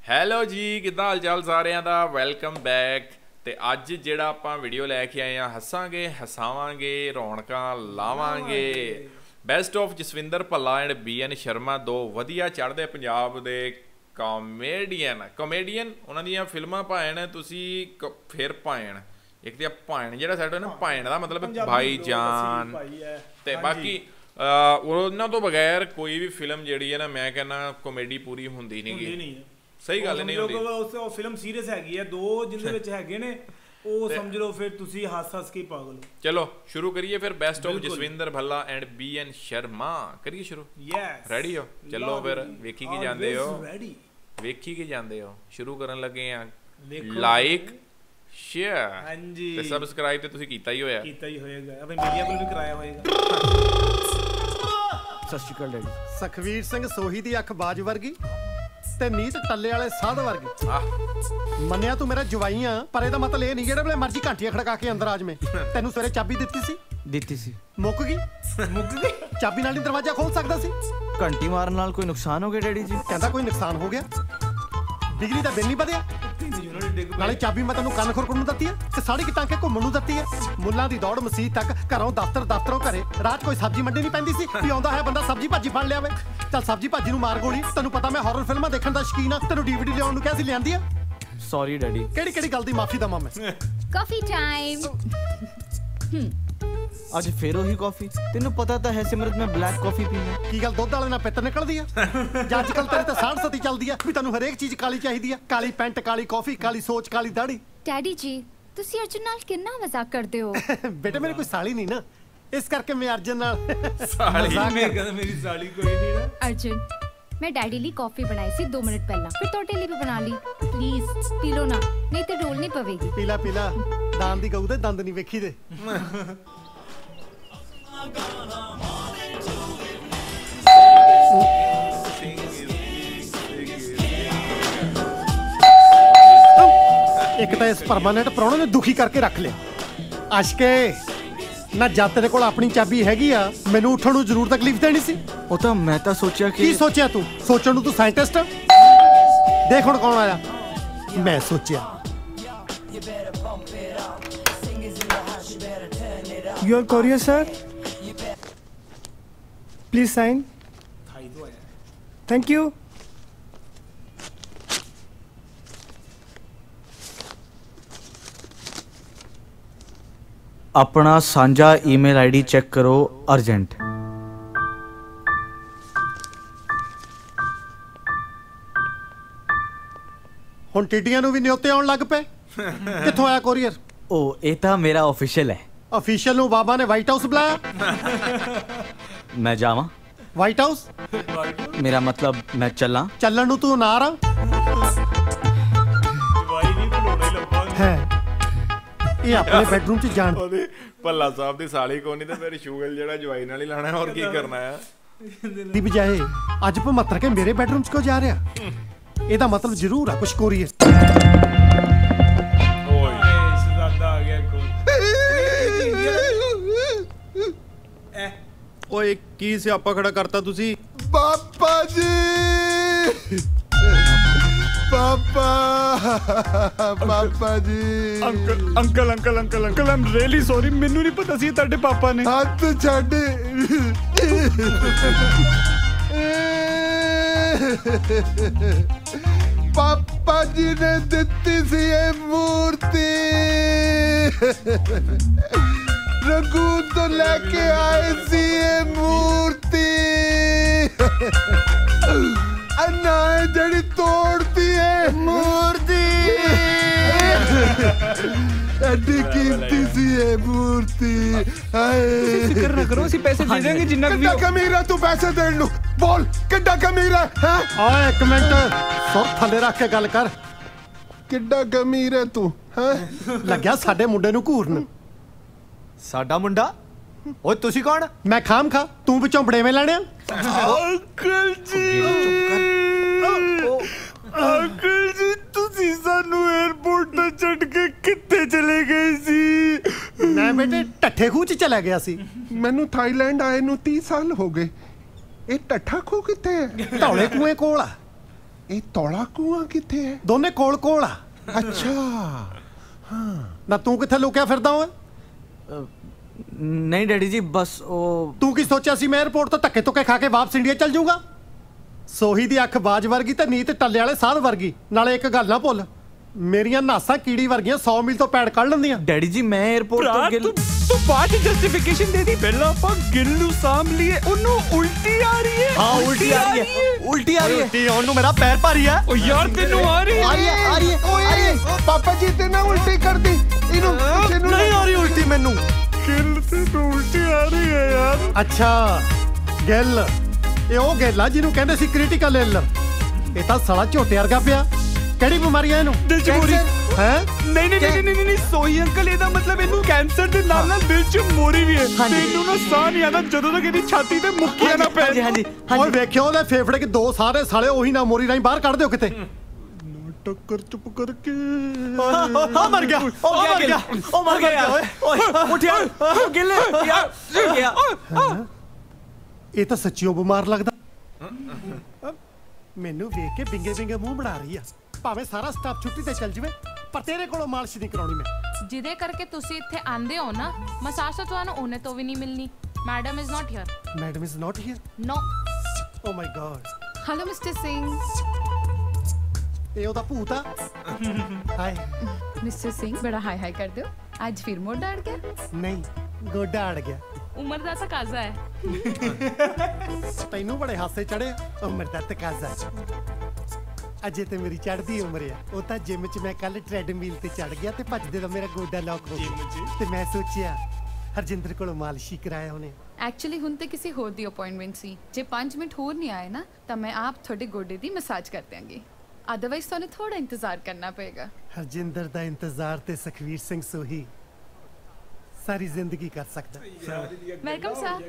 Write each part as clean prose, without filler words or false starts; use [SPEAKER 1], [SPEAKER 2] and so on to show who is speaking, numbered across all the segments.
[SPEAKER 1] Hello ਜੀ, ਕਿੱਦਾਂ ਹਾਲ ਚਾਲ ਸਾਰਿਆਂ ਦਾ। Welcome back. ਤੇ ਅੱਜ ਜਿਹੜਾ ਆਪਾਂ ਵੀਡੀਓ ਲੈ ਕੇ ਆਏ ਆ, ਹੱਸਾਂਗੇ ਹਸਾਵਾਂਗੇ ਰੌਣਕਾਂ ਲਾਵਾਂਗੇ। Best of Jaswinder Bhalla and BN Sharma, ਦੋ ਵਧੀਆ ਚੜ੍ਹਦੇ ਪੰਜਾਬ ਦੇ ਕਾਮੇਡੀਅਨ ਉਹਨਾਂ ਦੀਆਂ ਫਿਲਮਾਂ ਭਾਣ ਤੁਸੀਂ ਫਿਰ ਭਾਣ ਇੱਕ ਤਾਂ ਭਾਣ ਜਿਹੜਾ ਸਾਡਾ ਨਾ ਭਾਣ ਦਾ ਮਤਲਬ ਭਾਈਜਾਨ, ਤੇ ਬਾਕੀ ਉਹਨਾਂ ਤੋਂ ਬਗੈਰ ਕੋਈ ਵੀ ਫਿਲਮ ਜਿਹੜੀ ਹੈ ਨਾ, ਮੈਂ ਕਹਿੰਦਾ ਕਾਮੇਡੀ ਪੂਰੀ ਹੁੰਦੀ ਨਹੀਂ ਗੀ। ਸਹੀ ਗੱਲ ਨਹੀਂ ਹੁੰਦੀ।
[SPEAKER 2] ਉਹ ਫਿਲਮ ਸੀਰੀਅਸ ਹੈਗੀ ਹੈ, ਦੋ ਜਿਹਦੇ ਵਿੱਚ ਹੈਗੇ ਨੇ ਉਹ ਸਮਝ ਲਓ, ਫਿਰ ਤੁਸੀਂ ਹੱਸ ਕੇ ਪਾਗਲ।
[SPEAKER 1] ਚਲੋ ਸ਼ੁਰੂ ਕਰੀਏ ਫਿਰ। Best of Jaswinder Bhalla and BN Sharma ਕਰੀਏ ਸ਼ੁਰੂ।
[SPEAKER 2] ਯੈਸ,
[SPEAKER 1] ਰੈਡੀ ਹੋ? ਚਲੋ ਫਿਰ ਵੇਖੀ ਕੀ ਜਾਂਦੇ ਹੋ, ਵੇਖੀ ਕੀ ਜਾਂਦੇ ਹੋ। ਸ਼ੁਰੂ ਕਰਨ ਲੱਗੇ ਆ। ਲਾਈਕ ਸ਼ੇਅਰ
[SPEAKER 2] ਹਾਂਜੀ
[SPEAKER 1] ਤੇ ਸਬਸਕ੍ਰਾਈਬ ਤੇ ਤੁਸੀਂ ਕੀਤਾ ਹੀ ਹੋਇਆ,
[SPEAKER 2] ਕੀਤਾ ਹੀ ਹੋਏਗਾ। ਆਪਣੇ ਮੀਡੀਆ ਕੋਲ ਵੀ ਕਰਾਇਆ ਹੋਏਗਾ।
[SPEAKER 3] ਸਤਿ ਸ਼੍ਰੀ ਅਕਾਲ ਡੈਡੀ।
[SPEAKER 4] ਸੁਖਵੀਰ ਸਿੰਘ ਸੋਹੀ ਦੀ ਅੱਖ ਬਾਜ ਵਰਗੀ ਤੇ ਨੀਤ ਟੱਲੇ ਵਾਲੇ ਸਾਧ ਵਰਗੀ। ਮੰਨਿਆ ਤੂੰ ਮੇਰਾ ਜਵਾਈ ਆ, ਪਰ ਇਹਦਾ ਮਤਲਬ ਇਹ ਨਹੀਂ ਜਿਹੜੇ ਵੇਲੇ ਮਰਜ਼ੀ ਘੰਟੀਆਂ ਖੜਕਾ ਕੇ ਅੰਦਰ ਆ ਜਾਵੇਂ। ਤੈਨੂੰ ਸਵੇਰੇ ਚਾਬੀ ਦਿੱਤੀ ਸੀ ਮੁੱਕ ਗਈ ਚਾਬੀ ਨਾਲ ਹੀ ਦਰਵਾਜ਼ਾ ਖੋਲ ਸਕਦਾ ਸੀ।
[SPEAKER 3] ਘੰਟੀ ਮਾਰਨ ਨਾਲ ਕੋਈ ਨੁਕਸਾਨ ਹੋ ਗਿਆ ਡੈਡੀ ਜੀ?
[SPEAKER 4] ਕਹਿੰਦਾ ਕੋਈ ਨੁਕਸਾਨ ਹੋ ਗਿਆ? ਬਿਜਲੀ ਦਾ ਬਿੱਲ ਨਹੀਂ ਵਧਿਆ? ਨਾਲੇ ਚਾਬੀ ਮੈਂ ਤੈਨੂੰ ਕੰਨ ਖੁਰਕਣ ਨੂੰ ਦਿੱਤੀ ਹੈ ਤੇ ਸਾੜੀ ਕਿ ਟਾਂਕੇ ਘੁੰਮਣ ਨੂੰ ਦਿੱਤੀ ਹੈ। ਮੁੱਲਾਂ ਦੀ ਦੌੜ ਮਸੀਤ ਤੱਕ, ਘਰੋਂ ਦਫ਼ਤਰੋਂ ਘਰੇ। ਰਾਤ ਕੋਈ ਸਬਜ਼ੀ ਮੰਡੀ ਨਹੀਂ ਪੈਂਦੀ ਸੀ ਵੀ ਆਉਂਦਾ ਹੈ ਬੰਦਾ ਸਬਜ਼ੀ ਭਾਜੀ ਫੜ ਲਿਆਵੇ। ਚੱਲ ਸਬਜ਼ੀ ਭਾਜੀ ਨੂੰ ਮਾਰ ਗੋਲੀ। ਤੈਨੂੰ ਪਤਾ ਮੈਂ ਹਾਰਰ ਫਿਲਮਾਂ ਦੇਖਣ ਦਾ ਸ਼ੌਕੀਨ ਆ। ਤੈਨੂੰ DVD ਲਿਆਉਣ ਨੂੰ ਕਿਹਾ ਸੀ, ਲਿਆਂਦੀ ਆ?
[SPEAKER 3] Sorry daddy.
[SPEAKER 4] ਕਿਹੜੀ ਗੱਲ ਦੀ ਮਾਫੀ ਦਵਾਂ ਮੈਂ?
[SPEAKER 5] ਕਾਫੀ ਟਾਈਮ।
[SPEAKER 3] ਅੱਜ ਫੇਰ ਉਹੀ ਕਾਫੀ? ਤੈਨੂੰ ਪਤਾ ਤਾਂ ਹੈ ਸਿਮਰਤ, ਮੈਂ ਬਲੈਕ ਕਾਫੀ ਪੀਂਦਾ।
[SPEAKER 4] ਕੀ ਗੱਲ ਦੁੱਧ ਵਾਲੇ ਨਾਲ ਪਿੱਤ ਨਿਕਲਦੀ ਆ? ਜਾਂ ਅੱਜ ਕੱਲ ਤੇਰੇ ਤੇ ਸਾੜ ਸਤੀ ਚੱਲਦੀ ਆ ਵੀ ਤੈਨੂੰ ਹਰੇਕ ਚੀਜ਼ ਕਾਲੀ ਚਾਹੀਦੀ ਆ। ਕਾਲੀ ਪੈਂਟ, ਕਾਲੀ ਕਾਫੀ, ਕਾਲੀ ਸੋਚ, ਕਾਲੀ ਦਾੜੀ।
[SPEAKER 5] ਡੈਡੀ ਜੀ, ਤੁਸੀਂ ਅਰਜੁਨ ਨਾਲ ਕਿੰਨਾ ਮਜ਼ਾਕ ਕਰਦੇ ਹੋ।
[SPEAKER 4] ਬੇਟੇ ਮੇਰੇ ਕੋਈ ਸਾਲੀ ਨਹੀਂ ਨਾ, ਇਸ ਕਰਕੇ ਮੈਂ ਅਰਜੁਨ ਨਾਲ
[SPEAKER 2] ਮੇਰੀ ਸਾਲੀ ਕੋਈ ਨਹੀਂ ਨਾ।
[SPEAKER 5] ਅਰਜੁਨ, ਮੈਂ ਡੈਡੀ ਲਈ ਕਾਫੀ ਬਣਾਈ ਸੀ 2 ਮਿੰਟ ਪਹਿਲਾਂ, ਫਿਰ ਤੁਹਾਡੇ ਲਈ ਵੀ ਬਣਾ ਲਈ। ਪਲੀਜ਼ ਪੀ ਲੋ ਨਾ, ਨਹੀਂ ਤੇ ਡੋਲ ਨਹੀਂ ਪਵੇਗੀ।
[SPEAKER 4] ਪੀਲਾ ਦਾਨ ਦੀ ਗਊ ਦੇ ਦੰਦ ਨਹੀਂ ਵੇਖੀ ਦੇ। ਇੱਕ ਤਾਂ ਇਸ ਪਰਮਾਨੈਂਟ ਪ੍ਰਾਹੁਣੇ ਨੇ ਦੁਖੀ ਕਰਕੇ ਰੱਖ ਲਿਆ। ਅਸ਼ਕੇ ਨਾ, ਜਦ ਤੇਰੇ ਕੋਲ ਆਪਣੀ ਚਾਬੀ ਹੈਗੀ ਆ, ਮੈਨੂੰ ਉੱਠਣ ਨੂੰ ਜ਼ਰੂਰ ਤਕਲੀਫ ਦੇਣੀ ਸੀ।
[SPEAKER 3] ਉਹ ਤਾਂ ਮੈਂ ਤਾਂ ਸੋਚਿਆ ਕਿ।
[SPEAKER 4] ਕੀ ਸੋਚਿਆ ਤੂੰ? ਸੋਚਣ ਨੂੰ ਤੂੰ ਸਾਇੰਟਿਸਟ ਆ? ਦੇਖ ਹੁਣ ਕੌਣ ਆਇਆ। ਮੈਂ ਸੋਚਿਆ।
[SPEAKER 6] Your courier, sir. Please sign. Thank you.
[SPEAKER 3] ਆਪਣਾ ਸਾਂਝਾ ਈਮੇਲ ID ਚੈੱਕ ਕਰੋ, ਅਰਜੈਂਟ।
[SPEAKER 4] ਹੁਣ ਟਿੱਡੀਆਂ ਨੂੰ ਵੀ ਨਿਉਤੇ ਆਉਣ ਲੱਗ ਪਏ। ਕਿੱਥੋਂ ਆਇਆ ਕੋਰੀਅਰ?
[SPEAKER 3] ਉਹ ਇਹ ਤਾਂ ਮੇਰਾ ਆਫੀਸ਼ੀਅਲ ਹੈ।
[SPEAKER 4] ਅਫੀਸ਼ੀਅਲ ਨੂੰ ਬਾਬਾ ਨੇ ਵਾਈਟ ਹਾਊਸ ਬੁਲਾਇਆ?
[SPEAKER 3] ਮੈਂ ਜਾਵਾਂ?
[SPEAKER 4] White House?
[SPEAKER 3] ਮੇਰਾ ਮਤਲਬ ਮੈਂ ਚੱਲਾਂ।
[SPEAKER 4] ਚੱਲਣ ਨੂੰ ਤੂੰ ਨਾਰ ਆ ਹੈ। ਇਹ ਆਪਣੇ ਬੈਡਰੂਮ 'ਚ ਜਾਣ।
[SPEAKER 1] ਭੱਲਾ ਸਾਹਿਬ ਦੀ ਸਾਲੀ ਕੋਨੀ ਤੇ ਫਿਰ ਸ਼ੂਗਲ ਜਿਹੜਾ ਜਵਾਈ ਨਾਲ ਹੀ ਲਾਣਾ, ਹੋਰ ਕੀ ਕਰਨਾ ਆ।
[SPEAKER 4] ਦੀ ਬਜਾਏ ਅੱਜ ਭਮੱਤਰ ਕੇ ਮੇਰੇ ਬੈਡਰੂਮ 'ਚ ਕਿਉਂ ਜਾ ਰਿਹਾ? ਇਹਦਾ ਮਤਲਬ ਜ਼ਰੂਰ ਆ ਕੁਛ ਕੋਰੀਅਰ।
[SPEAKER 7] ਓਏ ਕੀ ਸਿਆਪਾ ਖੜਾ ਕਰਤਾ ਤੁਸੀਂ?
[SPEAKER 8] ਪਾਪਾ ਜੀ, ਪਾਪਾ ਜੀ।
[SPEAKER 6] Uncle I'm really sorry. ਮੈਨੂੰ ਨਹੀਂ ਪਤਾ ਸੀ ਤੁਹਾਡੇ ਪਾਪਾ ਨੇ।
[SPEAKER 8] ਹੱਥ ਛੱਡ। ਪਾਪਾ ਜੀ ਨੇ ਦਿੱਤੀ ਸੀ ਇਹ ਮੂਰਤੀ। ਰਘੂ ਤੋਂ ਲੈ ਕੇ ਆਏ ਸੀ ਇਹ ਮੂਰਤੀ। ਅੰਨਾ ਜਿਹੜੀ ਤੋੜਦੀ ਹੈ ਮੂਰਤੀ। ਐਡੀ ਕੀਮਤੀ ਸੀ ਇਹ ਮੂਰਤੀ। ਹਾਏ
[SPEAKER 6] ਫਿਕਰ ਨਾ ਕਰੋ, ਅਸੀਂ ਪੈਸੇ ਦੇ ਦੇਂਗੇ ਜਿੰਨਾ ਵੀ।
[SPEAKER 8] ਕਿੰਨਾ ਕਮੀਰ ਹੈ ਤੂੰ ਪੈਸੇ ਦੇਣ ਨੂੰ? ਬੋਲ ਕਿੱਡਾ ਕਮੀਰ ਹੈ?
[SPEAKER 4] ਓਏ ਇੱਕ ਮਿੰਟ, ਸੁਰ ਥੱਲੇ ਰੱਖ ਕੇ ਗੱਲ ਕਰ।
[SPEAKER 8] ਕਿੱਡਾ ਕਮੀਰ ਹੈ ਤੂੰ?
[SPEAKER 4] ਲੱਗਿਆ ਸਾਡੇ ਮੁੰਡੇ ਨੂੰ ਘੂਰਨ।
[SPEAKER 7] ਸਾਡਾ ਮੁੰਡਾ? ਓਏ ਤੁਸੀਂ ਕੌਣ?
[SPEAKER 4] ਮੈਂ ਖਾਮ ਖਾ, ਤੂੰ ਵਿੱਚੋਂ ਬੜੇਵੇਂ ਲੈਣੇ ਆ?
[SPEAKER 2] ਅੰਕਲ ਜੀ, ਅੰਕਲ ਜੀ, ਤੁਸੀਂ ਸਾਨੂੰ 에어ਪੋਰਟ ਤੇ ਛੱਡ ਕੇ ਕਿੱਥੇ ਚਲੇ ਗਏ ਸੀ?
[SPEAKER 4] ਮੈਂ ਬੇਟੇ ਢੱਠੇ ਖੂਹ 'ਚ ਚਲਾ ਗਿਆ ਸੀ।
[SPEAKER 8] ਮੈਨੂੰ ਥਾਈਲੈਂਡ ਆਏ ਨੂੰ 30 ਸਾਲ ਹੋ ਗਏ। ਇਹ ਟੱਠਾ ਖੂਹ ਕਿੱਥੇ ਹੈ?
[SPEAKER 4] ਧੌਲੇ ਕੂਏ ਕੋਲ ਆ।
[SPEAKER 8] ਇਹ ਤੌਲਾ ਕੂਆ ਕਿੱਥੇ ਹੈ?
[SPEAKER 4] ਦੋਨੇ ਕੋਲ ਕੋਲ ਆ।
[SPEAKER 8] ਅੱਛਾ
[SPEAKER 4] ਨਾ ਤੂੰ ਕਿੱਥੇ ਲੁਕਿਆ ਫਿਰਦਾ ਓਏ?
[SPEAKER 3] नहीं डैडी जी बस वो
[SPEAKER 4] ਤੂੰ ਕੀ ਸੋਚਿਆ ਸੀ ਮੈਂ 에어ਪੋਰਟ ਤੋਂ ਧੱਕੇ ਧੁੱਕੇ ਖਾ ਕੇ ਵਾਪਸ ਇੰਡੀਆ ਚੱਲ ਜਾਊਂਗਾ? ਸੋਹੀ ਦੀ ਅੱਖ ਬਾਜ ਵਰਗੀ ਤੇ ਨੀਤ ਟੱਲੇ ਵਾਲੇ ਸਾਧ ਵਰਗੀ। ਨਾਲੇ ਇੱਕ ਗੱਲ ਨਾ ਭੁੱਲ, ਮੇਰੀਆਂ ਨਾਸਾਂ ਕੀੜੀ ਵਰਗੀਆਂ 100 ਮੀਲ ਤੋਂ ਪੈੜ ਕੱਢ ਲੈਂਦੀਆਂ।
[SPEAKER 3] डैडी जी मैं एयरपोर्ट तो गिल
[SPEAKER 6] ਤੂੰ ਬਾਅਦ ਚ ਜਸਟੀਫਿਕੇਸ਼ਨ ਦੇ ਦੀ, ਪਹਿਲਾਂ ਆਪਾਂ ਗਿੱਲ ਨੂੰ ਸਾਂਭ ਲਈਏ। ਉਹਨੂੰ ਉਲਟੀ ਆ ਰਹੀ ਹੈ।
[SPEAKER 3] हाँ उल्टी आ रही है, उल्टी आ रही है।
[SPEAKER 4] ਉਲਟੀ ਆਉਣ ਨੂੰ ਮੇਰਾ ਪੈਰ ਭਾਰੀ ਆ।
[SPEAKER 6] ਓ ਯਾਰ ਤੈਨੂੰ ਆ ਰਹੀ
[SPEAKER 3] आ रही है आ रही है आ रही है।
[SPEAKER 8] ਓਏ ਪਾਪਾ ਜੀ ਤੇ ਨਾ ਉਲਟੀ ਕਰਦੀ ਇਹਨੂੰ
[SPEAKER 4] ਨਹੀਂ ਆ ਰਹੀ ਉਲਟੀ ਮੈਨੂੰ।
[SPEAKER 6] ਗਿੱਲ ਤੇ ਉਲਟੀ ਆ ਰਹੀ ਹੈ ਯਾਰ।
[SPEAKER 4] ਅੱਛਾ ਗਿੱਲ, ਇਹ ਉਹ ਗਿੱਲ ਆ ਜਿਹਨੂੰ ਕਹਿੰਦੇ ਸੀ ਕ੍ਰਿਟੀਕਲ ਇਲਰ। ਇਹ ਤਾਂ ਸਾਲਾ ਝੋਟੇ ਵਰਗਾ ਪਿਆ। ਕਿਹੜੀ ਬਿਮਾਰੀ ਆ ਇਹਨੂੰ?
[SPEAKER 6] ਦਿਲ ਚ ਮੋਰੀ।
[SPEAKER 4] ਹੈ
[SPEAKER 6] ਨਹੀਂ ਨਹੀਂ ਨਹੀਂ ਨਹੀਂ ਨਹੀਂ ਸੋਈ ਅੰਕਲ, ਇਹਦਾ ਮਤਲਬ ਇਹਨੂੰ ਕੈਂਸਰ ਦੇ ਨਾਲ ਨਾਲ ਦਿਲ ਚ ਮੋਰੀ ਵੀ ਹੈ। ਤੈਨੂੰ ਨਾ ਸਾਹ ਨਹੀਂ ਆਉਂਦਾ ਜਦੋਂ ਤੱਕ ਇਹਦੀ ਛਾਤੀ ਤੇ ਮੁੱਕੀਆਂ ਨਾ ਪੈ।
[SPEAKER 3] हाँ जी हाँ जी हाँ
[SPEAKER 4] ਓਏ
[SPEAKER 3] जी।
[SPEAKER 4] ਵੇਖਿਓ ਉਹਦੇ ਫੇਫੜੇ ਕਿ ਦੋ ਸਾਰੇ ਸਾਲੇ ਉਹੀ ਨਾ ਮੋਰੀ ਰਾਹੀਂ ਬਾਹਰ ਕੱਢ ਦਿਓ ਕਿਤੇ।
[SPEAKER 6] ਟੱਕਰ ਚੁੱਪ ਕਰਕੇ
[SPEAKER 4] ਆ ਮਰ ਗਿਆ, ਉਹ ਮਰ ਗਿਆ, ਉਹ ਮਰ ਗਿਆ। ਓਏ
[SPEAKER 3] ओए उठ यार गिल यार गया।
[SPEAKER 4] ਇਹ ਤਾਂ ਸੱਚੀਓ ਬਿਮਾਰ ਲੱਗਦਾ। ਮੈਨੂੰ ਵੇਖ ਕੇ ਬਿੰਗੇ ਬਿੰਗੇ ਮੂੰਹ ਬਣਾ ਰਹੀ ਆ। ਭਾਵੇਂ ਸਾਰਾ ਸਟਾਫ ਛੁੱਟੀ ਤੇ ਚੱਲ ਜਵੇ, ਪਰ ਤੇਰੇ ਕੋਲੋਂ ਮਾਲਿਸ਼ ਨਹੀਂ ਕਰਾਉਣੀ ਮੈਂ।
[SPEAKER 9] ਜਿਹਦੇ ਕਰਕੇ ਤੁਸੀਂ ਇੱਥੇ ਆਂਦੇ ਹੋ ਨਾ, ਮਸਾਜ ਤਾਂ ਤੁਹਾਨੂੰ ਉਹਨੇ ਤੋਂ ਵੀ ਨਹੀਂ ਮਿਲਣੀ। Madam is not here.
[SPEAKER 4] Madam is not here.
[SPEAKER 9] No.
[SPEAKER 4] Oh my God.
[SPEAKER 5] Hello mister Singh.
[SPEAKER 4] ਇਹ ਉਹਦਾ ਭੂਤ ਆ। ਹਾਏ
[SPEAKER 5] मिस्टर सिंह बड़ा हाय हाय कर दो। आज फिर मोड़ डाल गया।
[SPEAKER 4] ਨਹੀਂ, ਗੋਡਾ ਅੜ ਗਿਆ।
[SPEAKER 9] ਉਮਰ ਦਾ ਤਕਾਜ਼ਾ ਹੈ।
[SPEAKER 4] ਤੈਨੂੰ ਬੜੇ ਹਾਸੇ ਚੜੇ। ਉਮਰ ਦਾ ਤਕਾਜ਼ਾ ਅਜੇ ਤੇ ਮੇਰੀ ਚੜ੍ਹਦੀ ਉਮਰ ਆ। ਉਹ ਤਾਂ ਜਿਮ 'ਚ ਮੈਂ ਕੱਲ ਟ੍ਰੈਡਮਿਲ ਤੇ ਚੜ ਗਿਆ ਤੇ ਭੱਜਦੇ ਦਾ ਮੇਰਾ ਗੋਡਾ ਲੌਕ ਹੋ ਗਿਆ ਤੇ ਮੈਂ ਸੋਚਿਆ ਹਰਜਿੰਦਰ ਕੋਲੋਂ ਮਾਲਿਸ਼ ਹੀ ਕਰਾਇਆ ਉਹਨੇ।
[SPEAKER 5] एक्चुअली ਹੁਣ ਤੇ ਕਿਸੇ ਹੋਰ ਦੀ ਅਪਾਇੰਟਮੈਂਟ ਸੀ। ਜੇ 5 ਮਿੰਟ ਹੋਰ ਨਹੀਂ ਆਏ ਨਾ ਤਾਂ ਮੈਂ ਆਪ ਤੁਹਾਡੇ ਗੋਡੇ ਦੀ ਮਸਾਜ ਕਰ ਦਿਆਂਗੀ। ਅਦਰਵਾਈਜ਼ ਤੁਹਾਨੂੰ ਥੋੜਾ ਇੰਤਜ਼ਾਰ ਕਰਨਾ ਪਏਗਾ।
[SPEAKER 4] ਹਰਜਿੰਦਰ ਦਾ ਇੰਤਜ਼ਾਰ ਤੇ ਸੁਖਵੀਰ ਸਿੰਘ ਸੋਹੀ ਸਾਰੀ ਜ਼ਿੰਦਗੀ ਕਰ ਸਕਦਾ।
[SPEAKER 5] Welcome sir.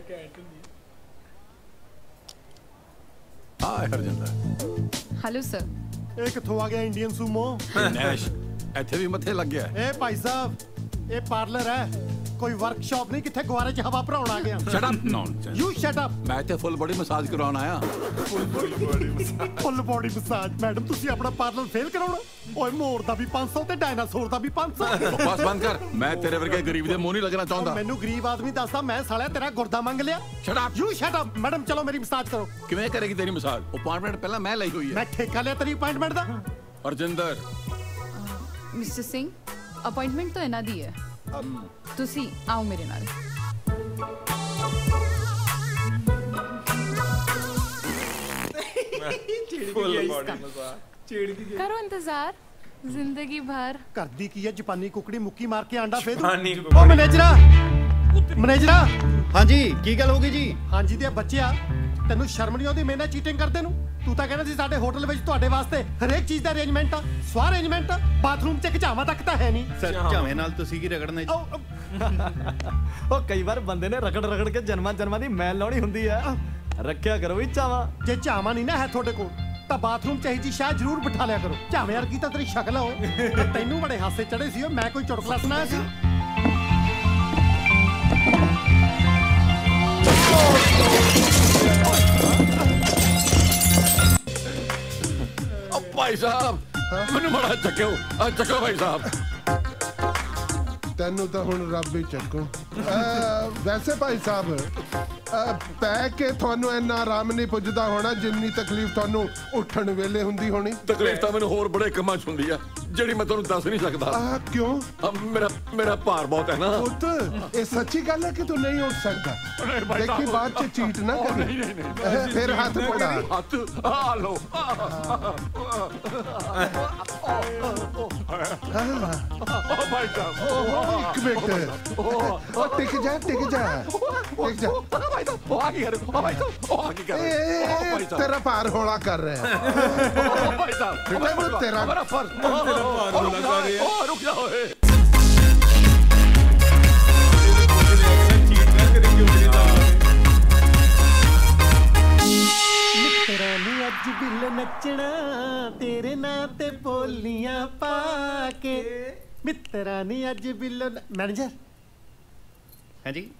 [SPEAKER 10] Hi Harjinder.
[SPEAKER 5] Hello sir.
[SPEAKER 4] ਇਹ ਕਿੱਥੋਂ ਆ ਗਿਆ ਇੰਡੀਅਨ ਸੂਮੋ?
[SPEAKER 10] ਨੈਸ਼ ਇੱਥੇ ਵੀ ਮੱਥੇ ਲੱਗ ਗਿਆ।
[SPEAKER 4] ਇਹ ਭਾਈ ਸਾਹਿਬ, ਇਹ ਪਾਰਲਰ ਹੈ, ਕੋਈ ਵਰਕਸ਼ਾਪ ਨਹੀਂ ਕਿੱਥੇ ਗੁਆਰੇ 'ਚ ਹਵਾ ਭਰਾਉਣ ਆ ਗਿਆ।
[SPEAKER 10] Shut up nonsense.
[SPEAKER 4] You shut up.
[SPEAKER 10] ਮੈਂ ਇੱਥੇ ਫੁੱਲ ਬੋਡੀ ਮਸਾਜ ਕਰਾਉਣ ਆਇਆ।
[SPEAKER 4] Full body massage? ਮੈਡਮ ਤੁਸੀਂ ਆਪਣਾ ਪਾਰਲਰ ਫੇਲ ਕਰਾਉਣਾ? ਓਏ ਮੋਰ ਦਾ ਵੀ 500 ਤੇ ਡਾਇਨਾਸੌਰ ਦਾ ਵੀ 500।
[SPEAKER 10] ਬਸ ਬੰਦ ਕਰ। ਮੈਂ ਤੇਰੇ ਵਰਗੇ ਗਰੀਬ ਦੇ ਮੂੰਹ ਨਹੀਂ ਲੱਗਣਾ ਚਾਹੁੰਦਾ।
[SPEAKER 4] ਮੈਨੂੰ ਗਰੀਬ ਆਦਮੀ ਦੱਸਦਾ, ਮੈਂ ਸਾਲਿਆ ਤੇਰਾ ਗੁਰਦਾ ਮੰਗ ਲਿਆ।
[SPEAKER 10] Shut up.
[SPEAKER 4] You shut up. Madam ਚਲੋ ਮੇਰੀ ਮਸਾਜ ਕਰੋ।
[SPEAKER 10] ਕਿਵੇਂ ਕਰੇਗੀ ਤੇਰੀ ਮਸਾਜ? ਅਪਾਇੰਟਮੈਂਟ ਪਹਿਲਾਂ ਮੈਂ ਲਈ ਹੋਈ ਹੈ।
[SPEAKER 4] ਮੈਂ ਠੇਕਾ ਲਿਆ ਤੇਰੀ ਅਪਾਇੰਟਮੈਂਟ ਦਾ।
[SPEAKER 10] ਹਰਜਿੰਦਰ।
[SPEAKER 5] ਮਿਸਟਰ ਸਿੰਘ ਅਪਾਇੰਟਮੈਂਟ ਤਾਂ ਇਹਨਾਂ ਦੀ ਹੈ। ਤੁਸੀਂ ਆਓ ਮੇਰੇ ਨਾਲ।
[SPEAKER 9] ਕਰੋ ਇੰਤਜ਼ਾਰ ਜ਼ਿੰਦਗੀ ਭਰ।
[SPEAKER 4] ਕਰਦੀ ਕੀ ਹੈ ਜਾਪਾਨੀ ਕੁਕੜੀ ਮੁੱਕੀ ਮਾਰ ਕੇ ਆਂਡਾ ਫੇਰ।
[SPEAKER 1] ਜਾਪਾਨੀ
[SPEAKER 4] ਓ
[SPEAKER 1] ਕੁਕੜੀ।
[SPEAKER 4] ਮੈਨੇਜਰਾ, ਮੈਨੇਜਰਾ।
[SPEAKER 7] ਹਾਂਜੀ ਕੀ ਗੱਲ ਹੋ ਗਈ ਜੀ?
[SPEAKER 4] ਹਾਂਜੀ ਤੇ ਬੱਚਿਆ, ਤੈਨੂੰ ਸ਼ਰਮ ਨਹੀਂ ਆਉਂਦੀ ਮੇਰੇ ਨਾਲ ਚੀਟਿੰਗ ਕਰਦੇ ਨੂੰ? ਤੂੰ ਤਾਂ ਕਹਿੰਦਾ ਸੀ ਸਾਡੇ ਹੋਟਲ ਵਿੱਚ ਤੁਹਾਡੇ ਵਾਸਤੇ ਹਰੇਕ ਚੀਜ਼ ਦਾ ਅਰੇਂਜਮੈਂਟ ਆ, ਸਵਾ ਅਰੇਂਜਮੈਂਟ। ਬਾਥਰੂਮ 'ਚ ਝਾਵਾਂ ਤੱਕ ਤਾਂ ਹੈ ਨਹੀਂ।
[SPEAKER 7] ਸਰ ਝਾਵੇਂ ਨਾਲ ਤੁਸੀਂ ਕੀ ਰਗੜਨਾ ਜੀ?
[SPEAKER 3] ਉਹ ਕਈ ਵਾਰ ਬੰਦੇ ਨੇ ਰਗੜ ਰਗੜ ਕੇ ਜਨਮਾਂ ਦੀ ਮੈਲ ਲਾਉਣੀ ਹੁੰਦੀ ਹੈ। ਰੱਖਿਆ ਕਰੋ ਵੀ ਚਾਵਾ।
[SPEAKER 4] ਜੇ ਝਾਵਾਂ ਨਹੀਂ ਨਾ ਹੈ ਤੁਹਾਡੇ ਕੋਲ ਤਾਂ ਬਾਥਰੂਮ 'ਚ ਇਹੀ ਜੀ ਸ਼ਾਇਦ ਜ਼ਰੂਰ ਬਿਠਾ ਲਿਆ ਕਰੋ। ਝਾਵੇਂ ਵਰਗੀ ਤਾਂ ਤੇਰੀ ਸ਼ਕਲ ਆ ਓਏ। ਤੇ ਤੈਨੂੰ ਬੜੇ ਹਾਸੇ ਚੜੇ ਸੀ। ਮੈਂ ਕੋਈ ਚੁਟਕਲਾ ਸੁਣਾਇਆ ਸੀ?
[SPEAKER 10] ਭਾਈ ਸਾਹਿਬ ਮੈਨੂੰ ਬੜਾ ਚੱਕਿਓ। ਚੱਕੋ ਭਾਈ ਸਾਹਿਬ।
[SPEAKER 8] ਤੈਨੂੰ ਤਾਂ ਹੁਣ ਰੱਬ ਹੀ ਚੱਕੋ। ਵੈਸੇ ਭਾਈ ਸਾਹਿਬ, ਪੈ ਕੇ ਤੁਹਾਨੂੰ ਇੰਨਾ ਆਰਾਮ ਨਹੀਂ ਪੁੱਜਦਾ ਹੋਣਾ ਜਿੰਨੀ ਤਕਲੀਫ ਤੁਹਾਨੂੰ ਉੱਠਣ ਵੇਲੇ ਹੁੰਦੀ ਹੋਣੀ।
[SPEAKER 10] ਤਕਲੀਫ ਤਾਂ ਮੈਨੂੰ ਹੋਰ ਬੜੇ ਕੰਮਾਂ 'ਚ ਹੁੰਦੀ ਆ ਜਿਹੜੀ ਮੈਂ ਤੁਹਾਨੂੰ ਦੱਸ ਨਹੀਂ ਸਕਦਾ।
[SPEAKER 8] ਕਿਉਂ?
[SPEAKER 10] ਮੇਰਾ ਭਾਰ ਬਹੁਤ ਹੈ ਨਾ।
[SPEAKER 8] ਪੁੱਤ ਇਹ ਸੱਚੀ ਗੱਲ ਹੈ ਕਿ ਤੂੰ ਨਹੀਂ ਉੱਠ ਸਕਦਾ। ਦੇਖੀ ਬਾਅਦ 'ਚ ਚੀਟ ਨਾ ਕਰੀ। ਫਿਰ ਹੱਥ ਪੜਾ।
[SPEAKER 10] ਹੱਥ ਆ ਲੋ। ਭਾਈ ਸਾਹਿਬ
[SPEAKER 8] ਇੱਕ ਮਿੰਟ। ਟਿਕ ਜਾ ਟਿਕ ਜਾ ਟਿਕ ਜਾ।
[SPEAKER 10] ਭਾਈ ਸਾਹਿਬ ਉਹ ਆ ਕੀ ਕਰ ਰਹੇ? ਭਾਈ ਸਾਹਿਬ ਉਹ ਆ ਕੀ ਕਰ ਰਹੇ?
[SPEAKER 8] ਤੇਰਾ ਭਾਰ ਹੌਲਾ ਕਰ ਰਿਹਾ।
[SPEAKER 10] ਭਾਈ ਸਾਹਿਬ
[SPEAKER 8] ਤੇਰਾ
[SPEAKER 10] ਮੇਰਾ ਫਰਜ਼। ਤੇਰਾ ਭਾਰ ਹੌਲਾ ਕਰ ਰਿਹਾ। ਉਹ ਰੁਕ ਜਾ ਓਏ।
[SPEAKER 4] ਤੇਰਾ ਨੀ ਅੱਜ ਬਿੱਲ ਨੱਚਣਾ ਤੇਰੇ ਨਾਂ ਤੇ ਬੋਲੀਆਂ ਪਾ ਕੇ। ਮਿੱਤਰਾਂ ਨੀ ਅੱਜ ਬਿੱਲ। ਮੈਨੇਜਰ
[SPEAKER 7] ਹਾਂਜੀ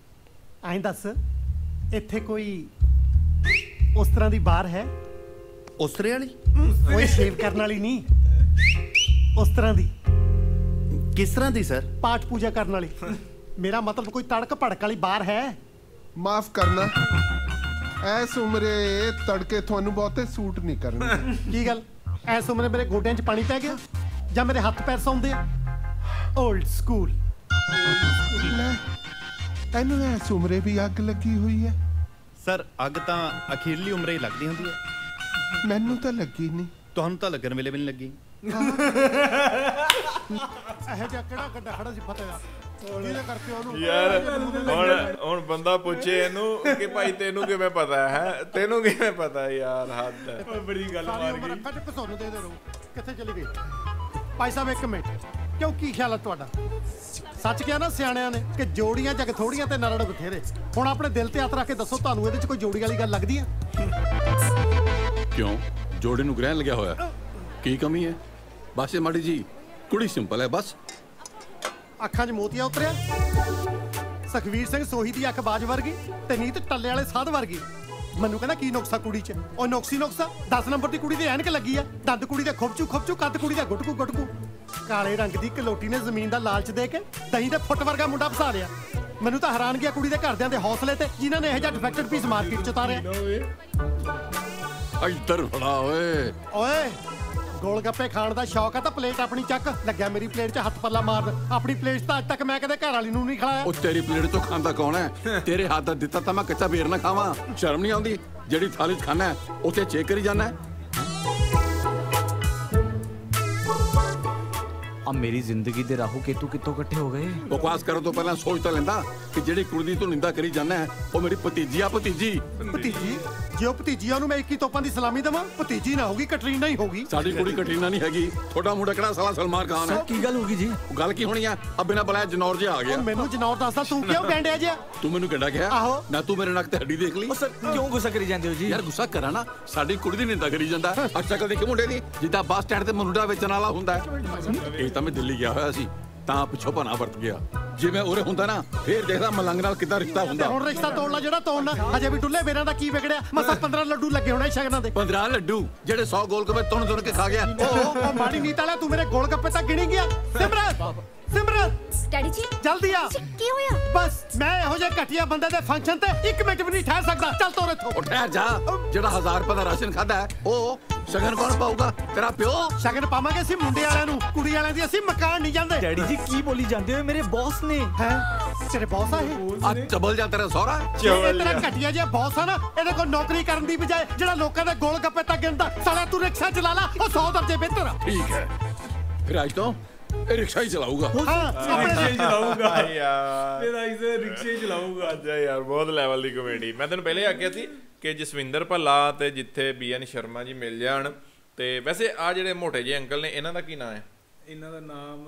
[SPEAKER 4] ਐਂ ਦੱਸ, ਇੱਥੇ ਕੋਈ ਉਸ ਤਰ੍ਹਾਂ ਦੀ ਬਾਰ ਹੈ
[SPEAKER 11] ਉਸਰੇ ਵਾਲੀ?
[SPEAKER 4] ਓਏ ਸ਼ੇਵ ਕਰਨ ਵਾਲੀ ਨਹੀਂ, ਉਸ ਤਰ੍ਹਾਂ ਦੀ।
[SPEAKER 11] ਕਿਸ ਤਰ੍ਹਾਂ ਦੀ ਸਰ?
[SPEAKER 4] ਪਾਠ ਪੂਜਾ ਕਰਨ ਵਾਲੀ। ਮੇਰਾ ਮਤਲਬ ਕੋਈ ਤੜਕ ਭੜਕ ਵਾਲੀ ਬਾਹਰ ਹੈ।
[SPEAKER 8] ਮਾਫ ਕਰਨਾ, ਐਸ ਉਮਰੇ ਤੜਕੇ ਤੁਹਾਨੂੰ ਬਹੁਤੇ ਸੂਟ ਨਹੀਂ ਕਰਨਗੇ।
[SPEAKER 4] ਕੀ ਗੱਲ, ਐਸ ਉਮਰੇ ਮੇਰੇ ਗੋਡਿਆਂ 'ਚ ਪਾਣੀ ਪੈ ਗਿਆ ਜਾਂ ਮੇਰੇ ਹੱਥ ਪੈਰ ਸੌਂਦੇ ਆ? Old school.
[SPEAKER 8] ਤੈਨੂੰ ਐਸ ਉਮਰੇ ਵੀ ਅੱਗ ਲੱਗੀ ਹੋਈ ਹੈ?
[SPEAKER 11] ਸਰ ਅੱਗ ਤਾਂ ਅਖੀਰਲੀ ਉਮਰੇ ਹੀ ਲੱਗਦੀ ਹੁੰਦੀ ਹੈ।
[SPEAKER 8] ਮੈਨੂੰ ਤਾਂ ਲੱਗੀ ਨਹੀਂ।
[SPEAKER 11] ਤੁਹਾਨੂੰ ਤਾਂ ਲੱਗਣ ਵੇਲੇ ਵੀ ਨਹੀਂ ਲੱਗੀ।
[SPEAKER 4] ਇਹ ਜਿਹਾ ਕਿਹੜਾ ਗੱਡਾ ਖੜਾ ਸੀ ਫਤਿਹ ਦਾ, ਜਿਹਦੇ ਕਰਕੇ ਉਹਨੂੰ
[SPEAKER 1] ਯਾਰ ਹੁਣ ਬੰਦਾ ਪੁੱਛੇ ਇਹਨੂੰ ਕਿ ਭਾਈ ਤੈਨੂੰ ਕਿਵੇਂ ਪਤਾ ਹੈ, ਤੈਨੂੰ ਕਿਵੇਂ ਪਤਾ ਯਾਰ? ਹੱਦ ਹੈ,
[SPEAKER 6] ਬੜੀ ਗੱਲ ਮਾਰ ਗਈ।
[SPEAKER 4] ਅੱਖਾਂ 'ਚ ਘਸੋਨੂੰ ਦੇ ਰਹੋ। ਕਿੱਥੇ ਚਲੀ ਗਈ? ਭਾਈ ਸਾਹਿਬ ਇੱਕ ਮਿੰਟ, ਕਿਉਂ ਕੀ ਖਿਆਲ ਹੈ ਤੁਹਾਡਾ? ਸੱਚ ਕਿਹਾ ਨਾ ਸਿਆਣਿਆਂ ਨੇ ਕਿ ਜੋੜੀਆਂ ਜਗ ਥੋੜੀਆਂ ਤੇ ਨਰੜ ਬਥੇਰੇ। ਹੁਣ ਆਪਣੇ ਦਿਲ ਤੇ ਹੱਥ ਰੱਖ ਕੇ ਦੱਸੋ, ਤੁਹਾਨੂੰ ਇਹਦੇ 'ਚ ਕੋਈ ਜੋੜੀ ਵਾਲੀ ਗੱਲ ਲੱਗਦੀ ਹੈ?
[SPEAKER 10] ਕਿਉਂ, ਜੋੜੇ ਨੂੰ ਗ੍ਰਹਿਣ ਲੱਗਿਆ ਹੋਇਆ? ਕੀ ਕਮੀ ਹੈ? ਬਸ ਇਹ ਮਾੜੀ ਜੀ ਕੁੜੀ ਸਿੰਪਲ ਹੈ ਬਸ।
[SPEAKER 4] ਅੱਖਾਂ 'ਚ ਮੋਤੀਆ ਉਤਰਿਆ? ਸੁਖਵੀਰ ਸਿੰਘ ਸੋਹੀ ਦੀ ਅੱਖ ਬਾਜ ਵਰਗੀ ਤੇ ਨੀਤ ਟੱਲੇ ਵਾਲੇ ਸਾਧ ਵਰਗੀ। ਮੈਨੂੰ ਕਹਿੰਦਾ ਕੀ ਨੁਕਸਾ ਕੁੜੀ 'ਚ? ਉਹ ਨੁਕਸਾ 10 ਨੰਬਰ ਦੀ ਕੁੜੀ ਦੇ ਐਨਕ ਲੱਗੀ ਆ, ਦੰਦ ਕੁੜੀ ਦੇ ਖੁਬਚੂ ਕੱਦ ਕੁੜੀ ਦਾ ਗੁਟਕੂ। ਕਾਲੇ ਰੰਗ ਦੀ ਕਲੋਟੀ ਨੇ ਜ਼ਮੀਨ ਦਾ ਲਾਲਚ ਦੇ ਕੇ ਦਹੀਂ ਦੇ ਫੁੱਟ ਵਰਗਾ ਮੁੰਡਾ ਫਸਾ ਲਿਆ। ਮੈਨੂੰ ਤਾਂ ਹੈਰਾਨ ਗਿਆ ਕੁੜੀ ਦੇ ਘਰਦਿਆਂ ਦੇ ਹੌਸਲੇ ਤੇ, ਜਿਨ੍ਹਾਂ ਨੇ ਇਹੋ ਜਿਹਾ ਡਿਫੈਕਟਡ ਪੀਸ ਮਾਰਕੀਟ 'ਚ ਉਤਾਰਿਆ।
[SPEAKER 10] ਇੱਧਰ ਫੜਾ
[SPEAKER 4] ਓਏ ਗੋਲ ਗੱਪੇ ਖਾਣ ਦਾ ਸ਼ੌਕ ਆ ਤਾਂ ਪਲੇਟ ਆਪਣੀ ਚੱਕ। ਲੱਗਿਆ ਮੇਰੀ ਪਲੇਟ 'ਚ ਹੱਥ ਪੱਲਾ ਮਾਰਨ। ਆਪਣੀ ਪਲੇਟ 'ਚ ਤਾਂ ਅੱਜ ਤੱਕ ਮੈਂ ਕਦੇ ਘਰ ਵਾਲੀ ਨੂੰ ਨਹੀਂ ਖਿਲਾਇਆ।
[SPEAKER 10] ਉਹ ਤੇਰੀ ਪਲੇਟ ਤੋਂ ਖਾਂਦਾ ਕੌਣ ਹੈ? ਤੇਰੇ ਹੱਥ ਦਾ ਦਿੱਤਾ ਤਾਂ ਮੈਂ ਕੱਚਾ ਬੇਰ ਨਾ ਖਾਵਾਂ? ਸ਼ਰਮ ਨਹੀਂ ਆਉਂਦੀ? ਜਿਹੜੀ ਥਾਲੀ 'ਚ ਖਾਣਾ ਉੱਥੇ ਚੈੱਕ ਕਰੀ ਜਾਣਾ।
[SPEAKER 3] ਆ ਮੇਰੀ ਜ਼ਿੰਦਗੀ ਦੇ ਰਾਹੂ ਕੇਤੂ ਕਿੱਥੋਂ ਇਕੱਠੇ ਹੋ ਗਏ?
[SPEAKER 10] ਬਕਵਾਸ ਕਰਨ ਤੋਂ ਪਹਿਲਾਂ ਸੋਚ ਤਾਂ ਲੈਂਦਾ ਕਿ ਜਿਹੜੀ ਕੁੜੀ ਦੀ ਤੂੰ ਨਿੰਦਾ ਕਰੀ ਜਾਂਦਾ ਹੈ ਉਹ ਮੇਰੀ ਭਤੀਜੀ ਆ। ਭਤੀਜੀ
[SPEAKER 4] ਜੇ ਉਹ ਭਤੀਜੀ ਉਹਨੂੰ ਮੈਂ 21 ਤੋਪਾਂ ਦੀ ਸਲਾਮੀ ਦੇਵਾਂ, ਭਤੀਜੀ ਨਾ ਹੋਗੀ ਕਟਰੀਨਾ ਹੀ ਹੋਗੀ।
[SPEAKER 10] ਸਾਡੀ ਕੁੜੀ ਕਟਰੀਨਾ ਨਹੀਂ ਹੈਗੀ। ਤੁਹਾਡਾ ਮੁੰਡਾ ਕਿਹੜਾ ਸਾਲਾ ਸਲਮਾਨ ਖਾਨ ਹੈ?
[SPEAKER 3] ਕੀ ਗੱਲ ਹੋ ਗਈ ਜੀ?
[SPEAKER 10] ਗੱਲ ਕੀ ਹੋਣੀ ਆ? ਆ ਬਿਨਾਂ ਬੁਲਾਇਆ ਜਨੌਰ ਜਿਹਾ ਆ ਗਿਆ।
[SPEAKER 4] ਮੈਨੂੰ ਜਨੌਰ ਦੱਸਦਾ, ਤੂੰ ਕਿਉਂ ਗੈਂਡਿਆ ਜਿਹਾ?
[SPEAKER 10] ਤੂੰ ਮੈਨੂੰ ਕਿਹੜਾ ਕਿਹਾ?
[SPEAKER 4] ਆਹੋ।
[SPEAKER 10] ਨਾ ਤੂੰ ਮੇਰੇ ਨੱਕ ਤੇ ਹੱਡੀ ਦੇਖ ਲਈ।
[SPEAKER 3] ਸਰ ਕਿਉਂ ਗੁੱਸਾ ਕਰੀ ਜਾਂਦੇ ਹੋ ਜੀ?
[SPEAKER 10] ਯਾਰ ਗੁੱਸਾ ਕਰਾਂ ਨਾ, ਸਾਡੀ ਕੁੜੀ ਦੀ ਨਿੰਦਾ ਕਰੀ ਜਾਂਦਾ। ਸ਼ਕਲ ਦੇਖੀ ਮੁੰਡੇ ਦੀ, ਜਿੱਦਾਂ ਬੱਸ ਸਟੈਂਡ ਤੇ ਮੁੰਡਾ ਵੇਚਣ ਵਾਲਾ ਹੁੰਦਾ। ਇਹ ਤਾਂ ਮੈਂ ਦਿੱਲੀ ਗਿਆ ਹੋਇਆ ਸੀ ਤਾਂ ਪਿੱਛੋਂ ਭਨਾ ਵਰਤ ਗਿਆ। ਜੇ ਮੈਂ ਉਰੇ ਹੁੰਦਾ ਨਾ ਫੇਰ ਦੇਖਦਾ ਮਲੰਗ ਨਾਲ ਕਿੱਦਾਂ ਰਿਸ਼ਤਾ ਹੁੰਦਾ।
[SPEAKER 4] ਹੁਣ ਰਿਸ਼ਤਾ ਤੋੜਨਾ ਜਿਹੜਾ ਤੋੜਨਾ, ਹਜੇ ਵੀ ਡੁੱਲੇ ਬੇਰਾਂ ਦਾ ਕੀ ਵਿਗੜਿਆ? ਮਸਾਂ 15 ਲੱਡੂ ਲੱਗੇ ਹੋਣੇ ਸ਼ਗਨਾਂ ਦੇ।
[SPEAKER 10] 15 ਲੱਡੂ ਜਿਹੜੇ 100 ਗੋਲ ਗੱਪੇ ਤੁਣ ਕੇ ਖਾ ਗਿਆ।
[SPEAKER 4] ਉਹ ਮਾੜੀ ਨੀਤ ਵਾਲਾ, ਤੂੰ ਮੇਰੇ ਗੋਲ ਗੱਪੇ ਤਾਂ ਗਿਣੀ ਗਿਆ। ਸਿਮਰਤ
[SPEAKER 12] ਡੈਡੀ ਜੀ
[SPEAKER 4] ਜਲਦੀ ਆ।
[SPEAKER 12] ਕੀ ਹੋਇਆ?
[SPEAKER 4] ਬਸ ਮੈਂ ਇਹੋ ਜਿਹੇ ਘਟੀਆ ਬੰਦੇ ਦੇ ਫੰਕਸ਼ਨ ਤੇ 1 ਮਿੰਟ ਵੀ ਨਹੀਂ ਠਹਿਰ ਸਕਦਾ। ਚੱਲ ਤੋਰ ਇੱਥੋਂ।
[SPEAKER 10] ਉਹ ਠਹਿਰ ਜਾ। ਜਿਹੜਾ 1000 ਰੁਪਏ ਦਾ ਰਾਸ਼ਨ ਖਾਦਾ ਹੈ ਉਹ ਸ਼ਗਨ ਕੌਣ ਪਾਊਗਾ? ਤੇਰਾ ਪਿਓ।
[SPEAKER 4] ਸ਼ਗਨ ਪਾਵਾਂਗੇ ਅਸੀਂ ਮੁੰਡੇ ਵਾਲਿਆਂ ਨੂੰ, ਕੁੜੀ ਵਾਲਿਆਂ ਦੀ ਅਸੀਂ ਮਕਾਨ ਨਹੀਂ ਜਾਂਦੇ।
[SPEAKER 3] ਡੈਡੀ ਜੀ ਕੀ ਬੋਲੀ ਜਾਂਦੇ ਹੋ? ਮੇਰੇ ਬੌਸ ਨੇ।
[SPEAKER 4] ਹੈ ਤੇਰੇ ਬੌਸ ਆ ਇਹ?
[SPEAKER 10] ਆ ਚਬਲ ਜਾ ਤੇਰਾ ਸਹੁਰਾ।
[SPEAKER 4] ਇਹ ਤੇਰਾ ਘਟੀਆ ਜਿਹਾ ਬੌਸ ਆ ਨਾ, ਇਹਦੇ ਕੋਲ ਨੌਕਰੀ ਕਰਨ ਦੀ ਬਜਾਏ ਜਿਹੜਾ ਲੋਕਾਂ ਦੇ ਗੋਲ ਗੱਪੇ ਤੱਕ ਗਿਣਦਾ। ਸਾਲਾ ਤੂੰ ਰਿਕਸ਼ਾ ਚਲਾ ਲਾ, ਉਹ 100 ਦਰਜੇ ਬਿਹਤਰ ਆ।
[SPEAKER 10] ਠੀਕ ਹੈ, ਫਿਰ ਅੱਜ ਤੋਂ ਇਹ ਰਿਕਸ਼ਾ ਹੀ ਚਲਾਊਗਾ।
[SPEAKER 6] ਰਿਕਸ਼ੇ ਚਲਾਊਗਾ
[SPEAKER 1] ਯਾਰ,
[SPEAKER 6] ਮੇਰਾ ਇਸੇ ਰਿਕਸ਼ੇ ਚਲਾਊਗਾ।
[SPEAKER 1] ਅੱਛਾ ਯਾਰ, ਬਹੁਤ ਲੈਵਲ ਦੀ ਕਮੇਡੀ। ਮੈਂ ਤੈਨੂੰ ਪਹਿਲੇ ਆਖਿਆ ਸੀ ਕਿ ਜਸਵਿੰਦਰ ਭੱਲਾ ਤੇ ਜਿੱਥੇ BN ਸ਼ਰਮਾ ਜੀ ਮਿਲ ਜਾਣ। ਤੇ ਵੈਸੇ ਆ ਜਿਹੜੇ ਮੋਟੇ ਜਿਹੇ ਅੰਕਲ ਨੇ, ਇਹਨਾਂ ਦਾ ਕੀ ਨਾਮ ਹੈ?
[SPEAKER 6] ਇਹਨਾਂ ਦਾ ਨਾਮ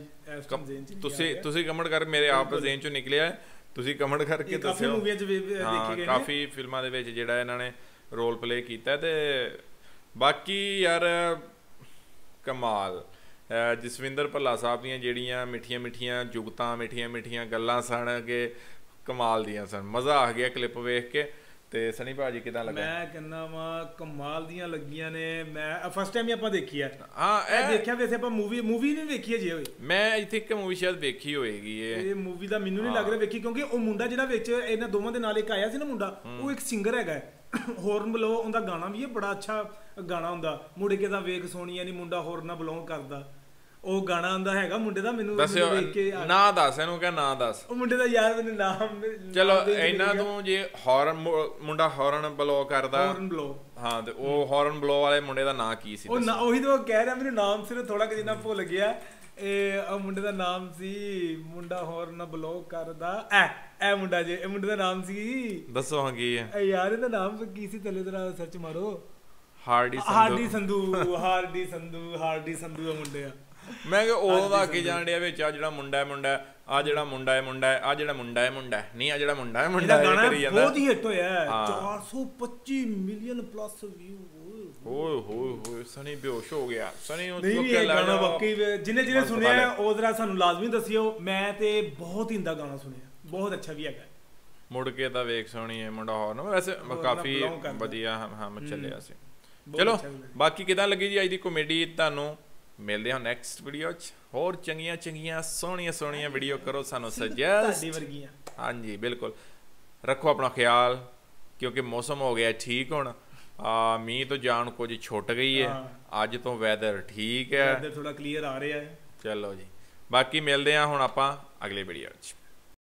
[SPEAKER 1] ਤੁਸੀਂ ਕਮੈਂਟ ਕਰ, ਮੇਰੇ ਆਪ ਜ਼ੇਨ ਚੋਂ ਨਿਕਲਿਆ। ਤੁਸੀਂ ਕਮੈਂਟ ਕਰਕੇ ਦੱਸਿਓ।
[SPEAKER 6] ਕਾਫੀ ਮੂਵੀਆਂ 'ਚ ਦੇਖੇ ਗਏ,
[SPEAKER 1] ਕਾਫੀ ਫਿਲਮਾਂ ਦੇ ਵਿੱਚ ਜਿਹੜਾ ਇਹਨਾਂ ਨੇ ਰੋਲ ਪਲੇ ਕੀਤਾ। ਤੇ ਬਾਕੀ ਯਾਰ ਕਮਾਲ, ਜਸਵਿੰਦਰ ਭੱਲਾ ਸਾਹਿਬ ਦੀਆਂ ਜਿਹੜੀਆਂ ਮਿੱਠੀਆਂ ਜੁਗਤਾਂ, ਮਿੱਠੀਆਂ ਗੱਲਾਂ ਸਨ ਕਿ ਕਮਾਲ ਦੀਆਂ ਸਨ। ਮਜ਼ਾ ਆ ਗਿਆ ਕਲਿੱਪ ਵੇਖ ਕੇ। ਤੇ ਸਨੀ ਭਾਜੀ ਕਿਦਾਂ ਲੱਗਾ?
[SPEAKER 6] ਮੈਂ ਕਹਿੰਦਾ ਵਾ ਕਮਾਲ ਦੀਆਂ ਲੱਗੀਆਂ ਨੇ। ਮੈਂ ਫਸਟ ਟਾਈਮ ਹੀ ਆਪਾਂ ਦੇਖੀ ਹੈ।
[SPEAKER 1] ਹਾਂ
[SPEAKER 6] ਇਹ ਦੇਖਿਆ ਵੈਸੇ ਆਪਾਂ ਮੂਵੀ ਨਹੀਂ ਵੇਖੀ ਅਜੇ ਹੋਈ।
[SPEAKER 1] ਮੈਂ ਇੱਥੇ ਇੱਕ ਮੂਵੀ ਸ਼ਾਇਦ ਵੇਖੀ ਹੋਏਗੀ।
[SPEAKER 6] ਇਹ ਮੂਵੀ ਦਾ ਮੈਨੂੰ ਨਹੀਂ ਲੱਗ ਰਿਹਾ ਵੇਖੀ, ਕਿਉਂਕਿ ਉਹ ਮੁੰਡਾ ਜਿਹੜਾ ਵਿੱਚ ਇਹਨਾਂ ਦੋਵਾਂ ਦੇ ਨਾਲ ਇੱਕ ਆਇਆ ਸੀ ਨਾ ਮੁੰਡਾ, ਉਹ ਇੱਕ ਸਿੰਗਰ ਹੈਗਾ। ਹੋਰਨ ਬਲੋ ਉਹਦਾ ਗਾਣਾ ਵੀ ਇਹ ਬੜਾ ਅੱਛਾ ਗਾਣਾ ਹੁੰਦਾ। ਮੁੜ ਕੇ ਤਾਂ ਵੇਖ ਸੋਹਣੀਆਂ ਨੀ ਮੁੰਡਾ ਹੋਰਨਾਂ ਬਿਲੋਂਗ ਕਰਦਾ। ਉਹ ਗਾਣਾ ਆਂਦਾ ਹੈਗਾ ਮੁੰਡੇ ਦਾ। ਮੈਨੂੰ
[SPEAKER 1] ਵੇਖ ਕੇ ਨਾ ਦੱਸ, ਇਹਨੂੰ ਕਿਹਾ ਨਾ ਦੱਸ।
[SPEAKER 6] ਉਹ ਮੁੰਡੇ ਦਾ ਯਾਰ ਮੈਨੂੰ ਨਾਮ।
[SPEAKER 1] ਚਲੋ ਇਹਨਾਂ ਤੋਂ ਜੇ ਹੌਰਨ ਮੁੰਡਾ ਹੌਰਨ ਬਲੋ ਕਰਦਾ।
[SPEAKER 6] Horn blow.
[SPEAKER 1] ਹਾਂ, ਤੇ ਉਹ ਹੌਰਨ ਬਲੋ ਵਾਲੇ ਮੁੰਡੇ ਦਾ ਨਾਂ ਕੀ ਸੀ?
[SPEAKER 6] ਉਹ ਉਹੀ ਤਾਂ ਉਹ ਕਹਿ ਰਿਹਾ, ਮੈਨੂੰ ਨਾਮ ਸਿਰਫ ਥੋੜਾ ਕਿ ਜਿੰਨਾ ਭੁੱਲ ਗਿਆ। ਇਹ ਮੁੰਡੇ ਦਾ ਨਾਮ ਸੀ, ਮੁੰਡਾ ਹੌਰਨ ਬਲੋ ਕਰਦਾ। ਇਹ ਮੁੰਡਾ ਜੇ, ਇਹ ਮੁੰਡੇ ਦਾ ਨਾਮ ਸੀ।
[SPEAKER 1] ਦੱਸੋ ਹਾਂ ਕੀ ਹੈ
[SPEAKER 6] ਯਾਰ? ਇਹਦਾ ਨਾਮ ਕੀ ਸੀ? ਥੱਲੇ ਜਰਾ ਸਰਚ ਮਾਰੋ।
[SPEAKER 1] ਹਾਰਡੀ ਸੰਧੂ ਆ ਮੁੰਡੇ ਆ। ਮੈਂ ਕਿਹਾ ਉਹ ਦਾ ਅੱਗੇ ਜਾਣ ਡਿਆ ਵਿੱਚ। ਆ ਜਿਹੜਾ ਮੁੰਡਾ ਹੈ, ਆ ਜਿਹੜਾ ਮੁੰਡਾ ਹੈ, ਆ ਜਿਹੜਾ ਮੁੰਡਾ ਹੈ ਨਹੀਂ, ਆ ਜਿਹੜਾ ਮੁੰਡਾ ਹੈ ਕਰੀ ਜਾਂਦਾ।
[SPEAKER 6] ਬਹੁਤ ਹੀ ਹਿੱਟ ਹੋਇਆ। 425 ਮਿਲੀਅਨ ਪਲੱਸ ਵਿਊ।
[SPEAKER 1] ਓਏ ਸਨੀ ਬੇਹੋਸ਼ ਹੋ ਗਿਆ। ਸਨੀ ਉਹ
[SPEAKER 6] ਗਾਣਾ ਵਾਕਈ ਜਿਹਨੇ ਸੁਣਿਆ ਉਹ ਜਰਾ ਸਾਨੂੰ ਲਾਜ਼ਮੀ ਦੱਸਿਓ। ਮੈਂ ਤੇ ਬਹੁਤ ਹੀ ਇੰਦਾ ਗਾਣਾ ਸੁਣਿਆ, ਬਹੁਤ ਅੱਛਾ ਵੀ ਹੈਗਾ।
[SPEAKER 1] ਮੁੜ ਕੇ ਤਾਂ ਵੇਖ ਸੋਹਣੀ ਹੈ ਮੁੰਡਾ ਹੋਰ ਨਾ। ਵੈਸੇ ਕਾਫੀ ਵਧੀਆ ਚੱਲਿਆ ਸੀ। ਚਲੋ ਬਾਕੀ ਕਿਦਾਂ ਲੱਗੀ ਜੀ ਅੱਜ ਦੀ ਕਾਮੇਡੀ ਤੁਹਾਨੂੰ ਮਿਲਦੇ ਹਾਂ ਨੈਕਸਟ ਵੀਡੀਓ 'ਚ ਹੋਰ ਚੰਗੀਆਂ ਸੋਹਣੀਆਂ ਵੀਡੀਓ ਕਰੋ ਸਾਨੂੰ ਸੁਜੈਸਟ
[SPEAKER 6] ਤੁਹਾਡੀ ਵਰਗੀਆਂ
[SPEAKER 1] ਹਾਂਜੀ ਬਿਲਕੁਲ ਰੱਖੋ ਆਪਣਾ ਖਿਆਲ ਕਿਉਂਕਿ ਮੌਸਮ ਹੋ ਗਿਆ ਠੀਕ ਹੁਣ ਮੀਂਹ ਤੋਂ ਜਾਣ ਕੁਝ ਛੁੱਟ ਗਈ ਹੈ ਅੱਜ ਤੋਂ ਵੈਦਰ ਠੀਕ ਹੈ
[SPEAKER 6] ਵੈਦਰ ਥੋੜਾ ਕਲੀਅਰ ਆ ਰਿਹਾ ਹੈ
[SPEAKER 1] ਚਲੋ ਜੀ ਬਾਕੀ ਮਿਲਦੇ ਹਾਂ ਹੁਣ ਆਪਾਂ ਅਗਲੇ ਵੀਡੀਓ 'ਚ